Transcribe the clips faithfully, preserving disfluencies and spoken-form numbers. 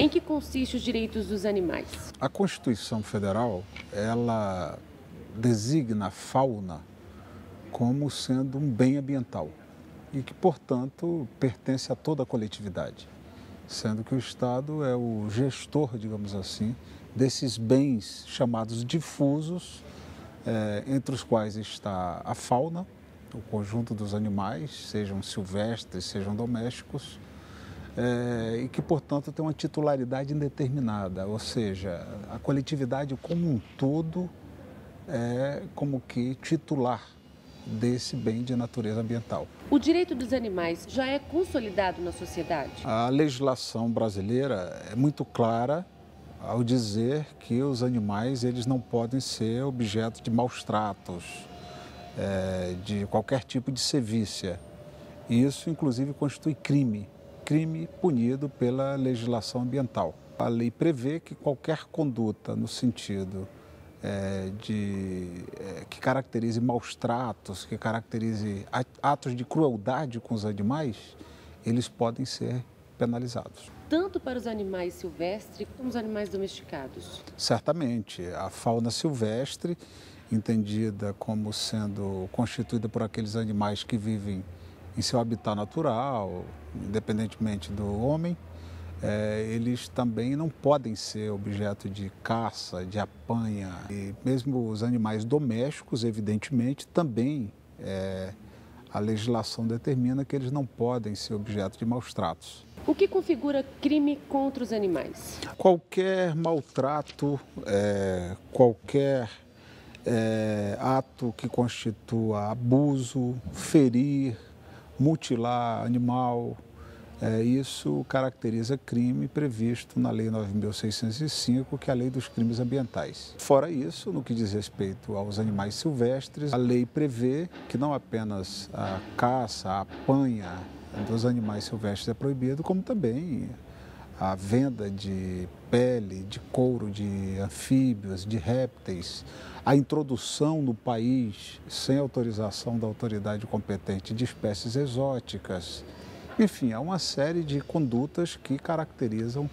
Em que consiste os direitos dos animais? A Constituição Federal, ela designa a fauna como sendo um bem ambiental e que, portanto, pertence a toda a coletividade, sendo que o Estado é o gestor, digamos assim, desses bens chamados difusos, eh, entre os quais está a fauna, o conjunto dos animais, sejam silvestres, sejam domésticos, é, e que, portanto, tem uma titularidade indeterminada, ou seja, a coletividade como um todo é como que titular desse bem de natureza ambiental. O direito dos animais já é consolidado na sociedade? A legislação brasileira é muito clara ao dizer que os animais eles não podem ser objeto de maus tratos, é, de qualquer tipo de sevícia. Isso, inclusive, constitui crime. crime punido pela legislação ambiental. A lei prevê que qualquer conduta no sentido é, de, é, que caracterize maus tratos, que caracterize atos de crueldade com os animais, eles podem ser penalizados. Tanto para os animais silvestres como os animais domesticados? Certamente. A fauna silvestre, entendida como sendo constituída por aqueles animais que vivem em seu habitat natural, independentemente do homem, é, eles também não podem ser objeto de caça, de apanha. E mesmo os animais domésticos, evidentemente, também é, a legislação determina que eles não podem ser objeto de maus tratos. O que configura crime contra os animais? Qualquer maltrato, é, qualquer é, ato que constitua abuso, ferir, mutilar animal, é, isso caracteriza crime previsto na Lei nove mil seiscentos e cinco, que é a Lei dos Crimes Ambientais. Fora isso, no que diz respeito aos animais silvestres, a lei prevê que não apenas a caça, a apanha dos animais silvestres é proibido, como também a venda de pele, de couro de anfíbios, de répteis, a introdução no país, sem autorização da autoridade competente, de espécies exóticas. Enfim, há uma série de condutas que caracterizam,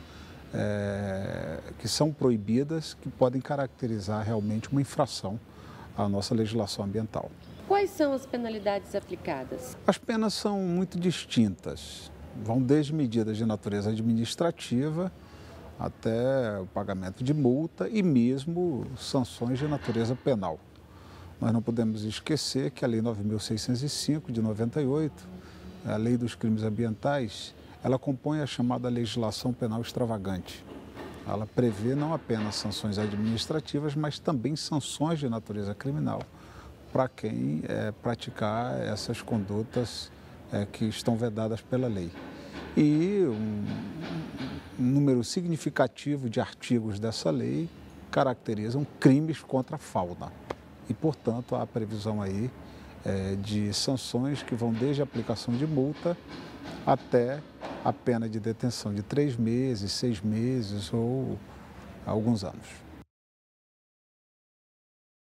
é, que são proibidas, que podem caracterizar realmente uma infração à nossa legislação ambiental. Quais são as penalidades aplicadas? As penas são muito distintas. Vão desde medidas de natureza administrativa até o pagamento de multa e mesmo sanções de natureza penal. Nós não podemos esquecer que a Lei nove mil seiscentos e cinco, de noventa e oito, a Lei dos Crimes Ambientais, ela compõe a chamada legislação penal extravagante. Ela prevê não apenas sanções administrativas, mas também sanções de natureza criminal para quem é, praticar essas condutas É, que estão vedadas pela lei. E um, um número significativo de artigos dessa lei caracterizam crimes contra a fauna. E, portanto, há a previsão aí é, de sanções que vão desde a aplicação de multa até a pena de detenção de três meses, seis meses ou alguns anos.